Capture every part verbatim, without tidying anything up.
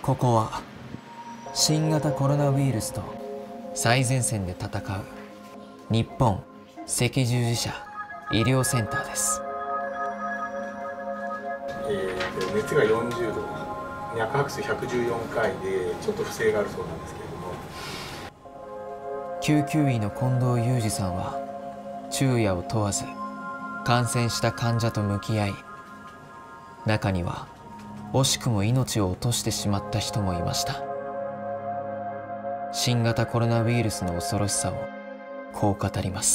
ここは新型コロナウイルスと最前線で戦う日本赤十字社医療センターです。 えーと、熱がよんじゅうど、脈拍数ひゃくじゅうよんかいでちょっと不正があるそうなんですけれども、 救急医の近藤裕二さんは昼夜を問わず感染した患者と向き合い、中には惜しくも命を落としてしまった人もいました。新型コロナウイルスの恐ろしさをこう語ります。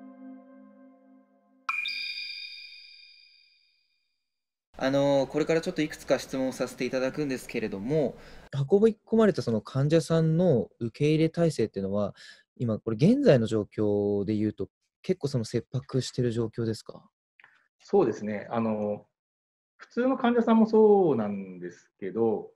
あのこれからちょっといくつか質問をさせていただくんですけれども、運び込まれたその患者さんの受け入れ体制っていうのは、今これ現在の状況でいうと結構その切迫している状況ですか？ そうですね、あの普通の患者さんもそうなんですけど、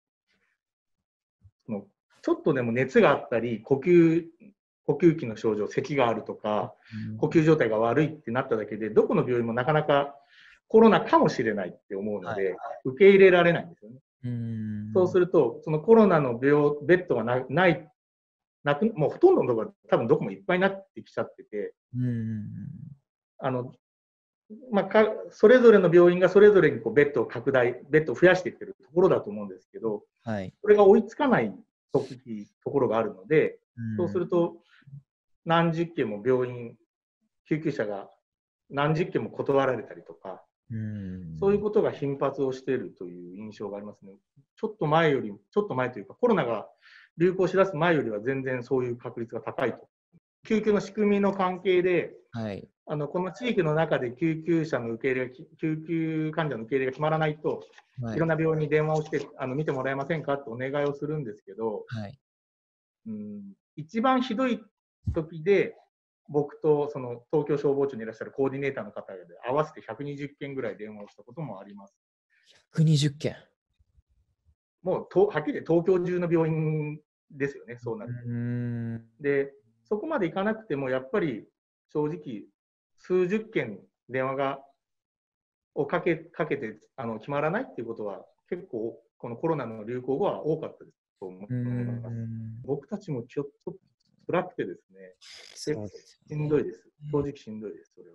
そのちょっとでも熱があったり、呼吸呼吸器の症状、咳があるとか、呼吸状態が悪いってなっただけで、どこの病院もなかなかコロナかもしれないって思うので、はい、受け入れられないんですよね。うんそうすると、そのコロナの病ベッドがなないなく、もうほとんどのところ多分どこもいっぱいになってきちゃってて、うんあのまあ、かそれぞれの病院がそれぞれにこうベッドを拡大、ベッドを増やしていってるところだと思うんですけど、はい、それが追いつかないところがあるので、うんそうすると何十件も病院、救急車が何十件も断られたりとか、うんそういうことが頻発をしているという印象がありますね。ちょっと前より、ちょっと前というか、コロナが流行しだす前よりは全然そういう確率が高いと。救急の仕組みの関係で、はい、あのこの地域の中で救急車の受け入れが、救急患者の受け入れが決まらないと、はい、いろんな病院に電話をしてあの見てもらえませんかとお願いをするんですけど、はい、うん一番ひどい時で、僕とその東京消防庁にいらっしゃるコーディネーターの方で合わせてひゃくにじゅっけんぐらい電話をしたこともあります。 ひゃくにじゅっけんもうとはっきり東京中の病院ですよね、そうなると。うんで、そこまでいかなくても、やっぱり正直、数十件電話がをかけかけてあの決まらないっていうことは、結構、このコロナの流行後は多かったですと思います。僕たちもちょっと辛くてですね、結構しんどいです。正直しんどいです、それは。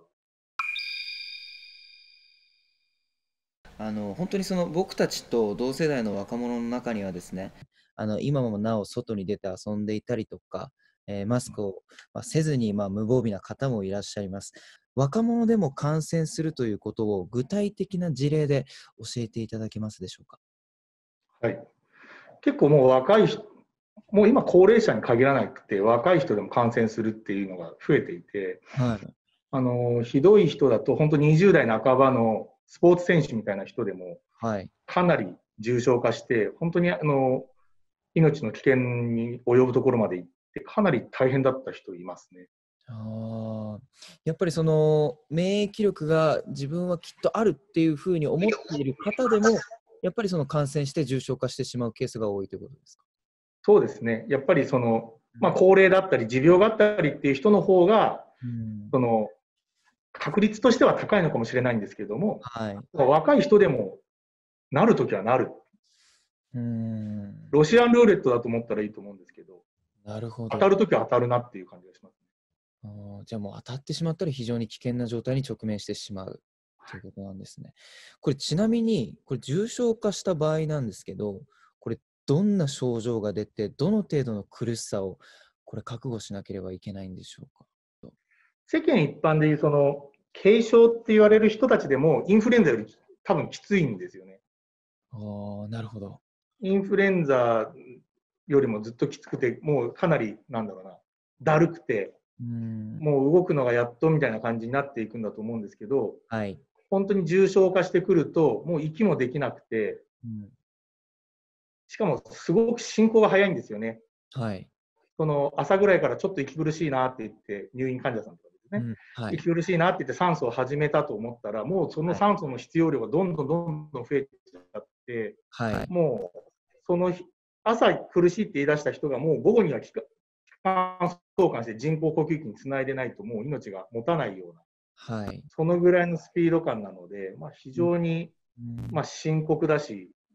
あの本当にその僕たちと同世代の若者の中にはですね、あの今もなお外に出て遊んでいたりとか、えーマスクを、まあ、せずに、まあ、無防備な方もいらっしゃいます。若者でも感染するということを具体的な事例で教えていただけますでしょうか？ はい。結構もう若い人、もう今高齢者に限らなくて、若い人でも感染するっていうのが増えていて、はい、あのひどい人だと本当ににじゅう代半ばのスポーツ選手みたいな人でもかなり重症化して、本当にあの命の危険に及ぶところまで行ってかなり大変だった人いますね。 あやっぱりその免疫力が自分はきっとあるっていうふうに思っている方でも、やっぱりその感染して重症化してしまうケースが多いということですか？ そうですね。やっぱりその、まあ、高齢だったり持病があったりっていう人の方が、うん、その確率としては高いのかもしれないんですけれども、はい、若い人でもなるときはなる。うんロシアンルーレットだと思ったらいいと思うんですけど、 なるほど。 当たるときは当たるなっていう感じがします。 あじゃあもう当たってしまったら非常に危険な状態に直面してしまうということなんですね。これちなみにこれ重症化した場合なんですけど、これどんな症状が出てどの程度の苦しさをこれ覚悟しなければいけないんでしょうか？ 世間一般でいうその軽症って言われる人たちでもインフルエンザより多分きついんですよね。 ああ、なるほど。 インフルエンザよりもずっときつくて、もうかなりなんだろうな、だるくて、うんもう動くのがやっとみたいな感じになっていくんだと思うんですけど、はい、本当に重症化してくると、もう息もできなくて、うん、しかもすごく進行が早いんですよね。はい、その朝ぐらいからちょっと息苦しいなって言って、入院患者さんとかですね、うんはい、息苦しいなって言って酸素を始めたと思ったら、もうその酸素の必要量がどんどんどんどん増えてきちゃって、はい、もうその朝苦しいって言い出した人がもう午後には気管相関して人工呼吸器につないでないともう命が持たないような、はい、そのぐらいのスピード感なので、まあ、非常に、まあ、深刻だし、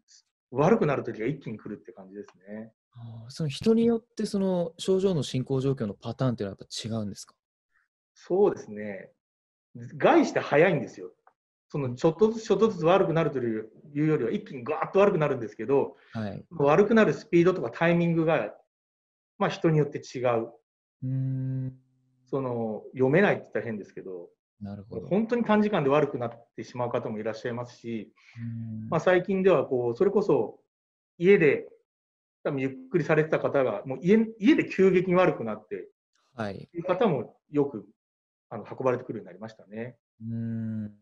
悪くなるときが一気に来るって感じですね。 あーその人によってその症状の進行状況のパターンっていうのはやっぱ違うんですか？ そうですね。概して早いんですよ。そのちょっとずつちょっとずつ悪くなるというよりは一気にガーッと悪くなるんですけど、 はい。 悪くなるスピードとかタイミングが、まあ、人によって違う。 うーん。 その読めないって言ったら変ですけど、 なるほど。 本当に短時間で悪くなってしまう方もいらっしゃいますし、 うーんまあ、最近ではこうそれこそ家で多分ゆっくりされてた方がもう 家, 家で急激に悪くなってはい。 いう方もよくあの運ばれてくるようになりましたね。 うーん。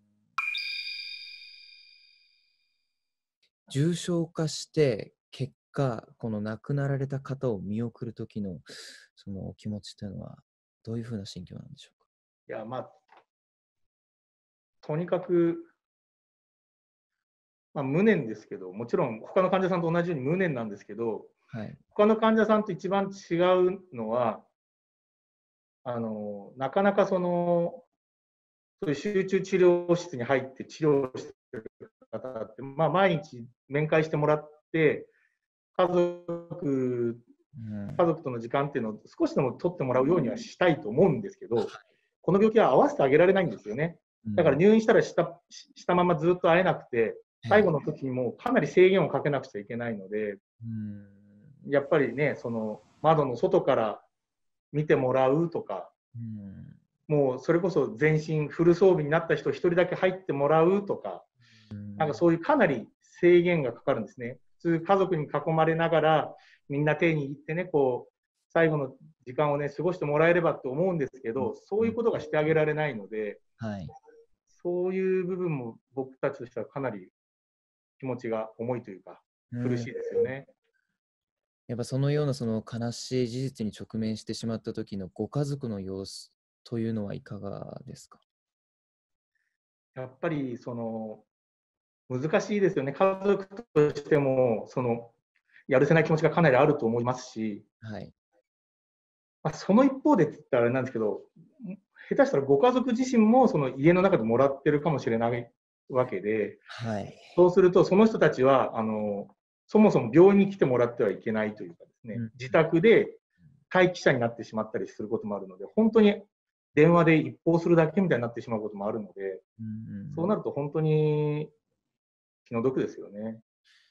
重症化して結果、この亡くなられた方を見送るときのそのお気持ちというのはどういうふうな心境なんでしょいや、まあ、とにかく、まあ、無念ですけど、もちろん他の患者さんと同じように無念なんですけど、 うか？はい。 他の患者さんと一番違うのは、あのなかなかそのそういう集中治療室に入って治療してる方って、まあ、毎日面会してもらって、家族、 うん家族との時間っていうのを少しでも取ってもらうようにはしたいと思うんですけど、この病気は合わせてあげられないんですよね。だから入院したらしたしたままずっと会えなくて、最後の時にもかなり制限をかけなくちゃいけないので、 うんやっぱりね、その窓の外から見てもらうとか、 うんもうそれこそ全身フル装備になった人一人だけ入ってもらうとか、なんかそういうかなり制限がかかるんですね。普通家族に囲まれながらみんな手に入ってね、こう最後の時間をね過ごしてもらえればと思うんですけど、そういうことがしてあげられないので、 はい。 そういう部分も僕たちとしてはかなり気持ちが重いというか苦しいですよね。 やっぱそのようなその悲しい事実に直面してしまった時のご家族の様子というのはいかがですか？ やっぱりその難しいですよね。家族としてもそのやるせない気持ちがかなりあると思いますし、 はい。 まあ、その一方でって言ったらあれなんですけど、下手したらご家族自身もその家の中でもらってるかもしれないわけで、 はい。 そうするとその人たちはあのそもそも病院に来てもらってはいけないというかですね、 うん自宅で待機者になってしまったりすることもあるので、本当に電話で一報するだけみたいになってしまうこともあるので、 うんそうなると本当に気の毒ですよね。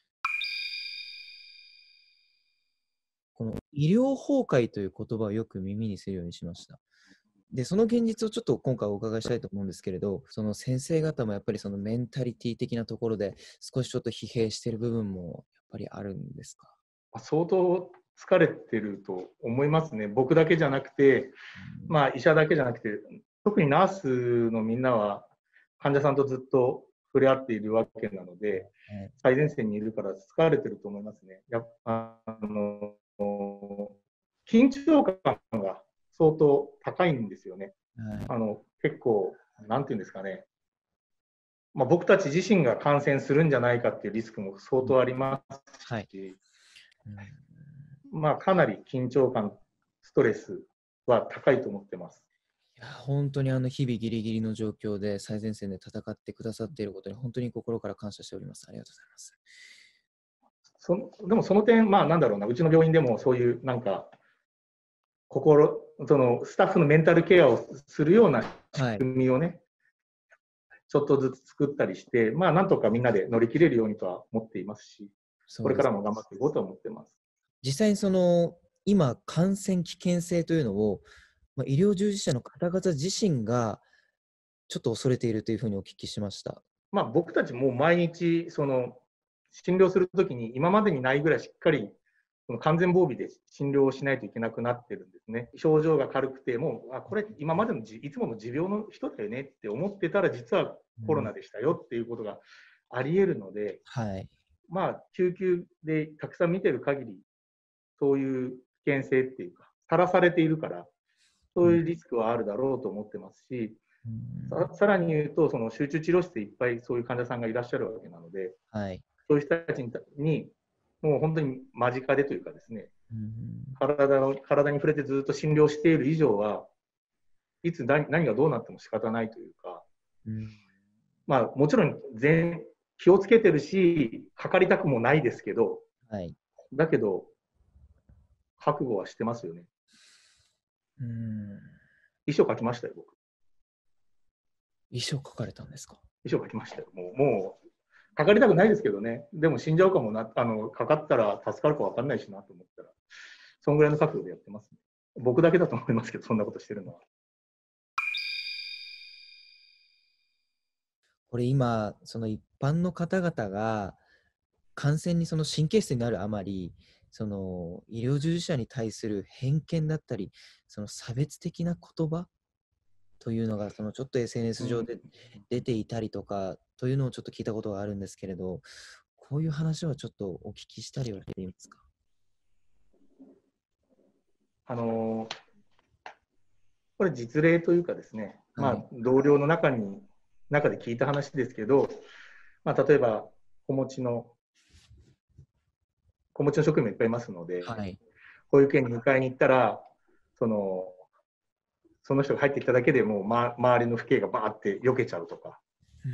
この医療崩壊という言葉をよく耳にするようにしました。で、その現実をちょっと今回お伺いしたいと思うんですけれど、その先生方もやっぱりそのメンタリティ的なところで少しちょっと疲弊している部分もやっぱりあるんですか？ 相当疲れてると思いますね。僕だけじゃなくて、まあ、医者だけじゃなくて、特にナースのみんなは患者さんとずっと触れ合っているわけなので、最前線にいるから疲れてると思いますね。やっぱあの緊張感が相当高いんですよね。 はい。 あの結構、なんていうんですかね、まあ、僕たち自身が感染するんじゃないかっていうリスクも相当ありますし、 はいまあ、かなり緊張感、ストレスは高いと思ってます。 いや本当にあの日々ギリギリの状況で最前線で戦ってくださっていることに本当に心から感謝しております。ありがとうございます。 そでもその点、まあ、なんだろうな、うちの病院でもそういうなんか心、そのスタッフのメンタルケアをするような仕組みをね、はい、ちょっとずつ作ったりして、まあ、なんとかみんなで乗り切れるようにとは思っていますし、これからも頑張っていこうと思ってます。 実際にその今、感染危険性というのを、まあ、医療従事者の方々自身がちょっと恐れているというふうにお聞きしました。 まあ、僕たちも毎日その診療するときに今までにないぐらいしっかりその完全防備で診療をしないといけなくなってるんですね。症状が軽くてもあこれ今までのじいつもの持病の人だよねって思ってたら実はコロナでしたよっていうことがありえるので、 うんはい、 まあ救急でたくさん見てる限りそういう危険性っていうかさらされているからそういうリスクはあるだろうと思ってますし、うん、さ, さらに言うとその集中治療室でいっぱいそういう患者さんがいらっしゃるわけなので、 はい、 そういう人たちにもう本当に間近でというかですね、うん、体の体に触れてずっと診療している以上はいつ何何がどうなっても仕方ないというか、うん、まあもちろん全気をつけてるし、かかりたくもないですけど、 はい。 だけど、覚悟はしてますよね。 うん。 遺書書きましたよ、僕。 遺書書かれたんですか？ 遺書書きましたよ。もう、もう、かかりたくないですけどね。でも死んじゃうかもな、あの、かかったら助かるか分かんないしなと思ったら、そんぐらいの覚悟でやってますね。僕だけだと思いますけど、そんなことしてるのは。 これ今、その一般の方々が感染にその神経質になるあまり、その医療従事者に対する偏見だったり、その差別的な言葉というのが、そのちょっと エスエヌエス 上で出ていたりとか、というのをちょっと聞いたことがあるんですけれど、こういう話はちょっとお聞きしたりはしていますか？ あのこれ実例というかですね、まあ、 はい。 同僚の中に、中で聞いた話ですけど、まあ、例えば、子持ちの、子持ちの職員もいっぱいいますので、 はい。 保育園に迎えに行ったら、その、その人が入ってきただけでもう、ま、周りの父兄がバーって避けちゃうとか、 うん。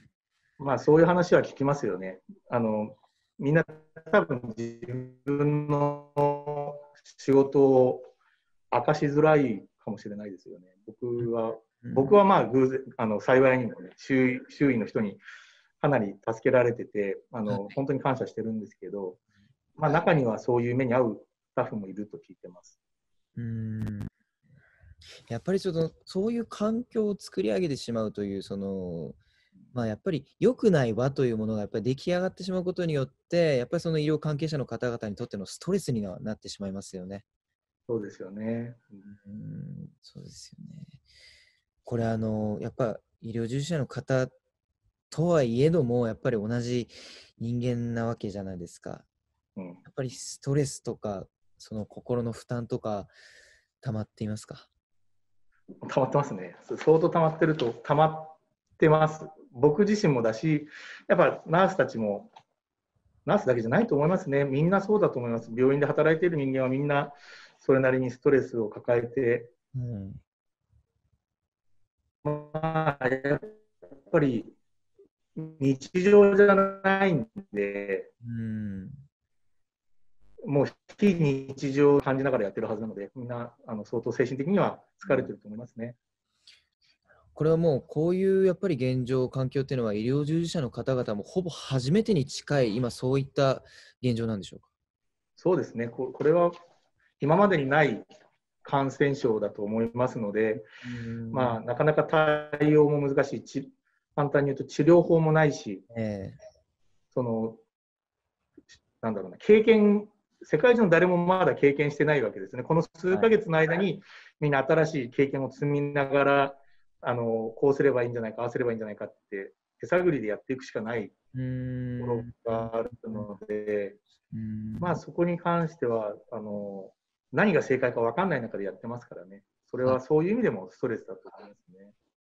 まあ、そういう話は聞きますよね。あのみんな多分自分の仕事を明かしづらいかもしれないですよね。僕は、 うん。 僕はまあ偶然、あの幸いにもね、周囲、周囲の人にかなり助けられてて、あはい。 の本当に感謝してるんですけど、まあ、中にはそういう目に遭うスタッフもいると聞いてます。 うん。やっぱりちょっとそういう環境を作り上げてしまうという、その、まあ、やっぱり良くない輪というものがやっぱり出来上がってしまうことによって、やっぱりその医療関係者の方々にとってのストレスにはなってしまいますよね。 そうですよね。 うん、そうですよね。これあの、やっぱ医療従事者の方とはいえども、やっぱり同じ人間なわけじゃないですか。 うん、 やっぱりストレスとか、その心の負担とか、溜まっていますか？ 溜まってますね。相当溜まってると、溜まってます。僕自身もだし、やっぱナースたちも、ナースだけじゃないと思いますね。みんなそうだと思います。病院で働いている人間はみんなそれなりにストレスを抱えて、 うん。 まあ、やっぱり日常じゃないんで、 うん。 もう非日常を感じながらやってるはずなので、みんなあの相当精神的には疲れてると思いますね。 これはもうこういうやっぱり現状、環境っていうのは医療従事者の方々もほぼ初めてに近い、今そういった現状なんでしょうか？ そうですね、ここれは今までにない感染症だと思いますので、 うん。 まあ、なかなか対応も難しい、ち簡単に言うと治療法もないし、 ええ。 そのなんだろうな、経験、世界中の誰もまだ経験してないわけですね。この数はい。 ヶ月の間にみんな新しい経験を積みながら、あのこうすればいいんじゃないか、ああすればいいんじゃないかって手探りでやっていくしかないとうーころん。 があるので、 うーん。 まあ、そこに関してはあの何が正解か分かんない中でやってますからね。それはい。 はそういう意味でもストレスだと思いますね。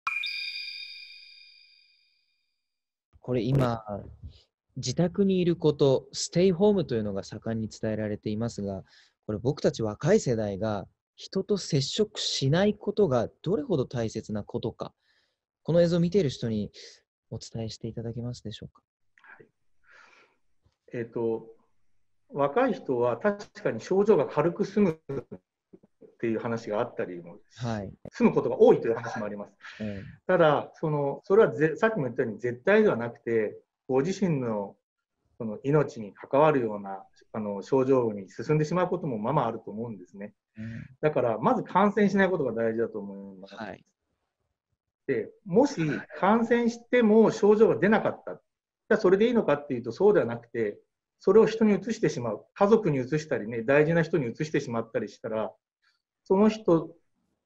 これ今、自宅にいること、ステイホームというのが盛んに伝えられていますが、これ僕たち若い世代が人と接触しないことがどれほど大切なことか、この映像を見ている人にお伝えしていただけますでしょうか？ はい、えーと、若い人は確かに症状が軽く済むっていう話があったりも、 はい。 済むことが多いという話もあります。 ええ。 ただ、そのそれはぜさっきも言ったように絶対ではなくて、ご自身のその命に関わるようなあの症状に進んでしまうこともままあると思うんですね。 うん。 だから、まず感染しないことが大事だと思います。 はい。 でもし感染しても症状が出なかった、じゃあそれでいいのかっていうと、そうではなくて、それを人にうつしてしまう、家族にうつしたりね、大事な人にうつしてしまったりしたら、その人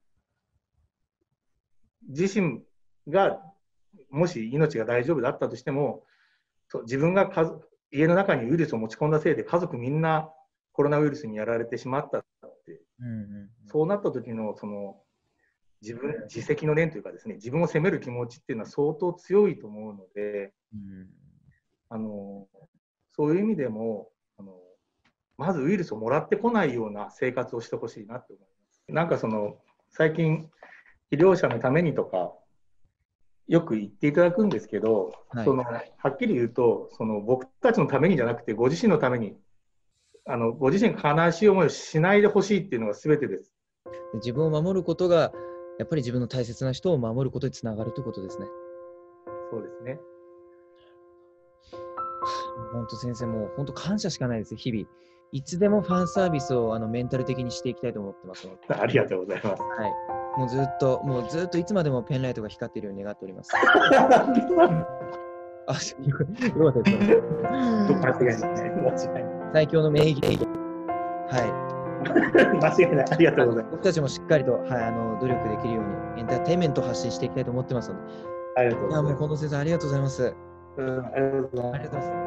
自身がもし命が大丈夫だったとしても、自分が家家の中にウイルスを持ち込んだせいで家族みんなコロナウイルスにやられてしまったって、 うんうんうん。 そうなった時のその自分自責の念というかですね、自分を責める気持ちっていうのは相当強いと思うので、 うん。 あのそういう意味でもあのまずウイルスをもらってこないような生活をしてほしいなと思います。なんかその最近医療者のためにとかよく言っていただくんですけど、 はいそのはっきり言うと、その僕たちのためにじゃなくて、ご自身のために、あのご自身が悲しい思いをしないでほしいっていうのが全てです。 で自分を守ることが、やっぱり自分の大切な人を守ることにつながるということですね。 そうですね。 本当先生、もう本当感謝しかないです、日々。いつでもファンサービスをあのメンタル的にしていきたいと思ってますので。 ありがとうございます。 はい。もうずっと、もうずっといつまでもペンライトが光っているように願っております。あ、よかったです。 間違いない。間違いない。 最強の名義。は間違いない。ありがとうございい。 ます。 僕たちもしっかりと、はい、あの努力できるようにエンターテインメントを発信していきたいと思ってますので。 ありがとういや、 ございます。 もう近藤先生、ありがとうございます。 うんありがとうございます。 ありがとうございます。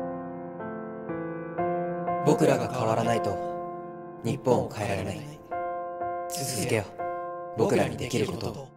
僕らが変わらないと日本を変えられない。続けよう、僕らにできることを。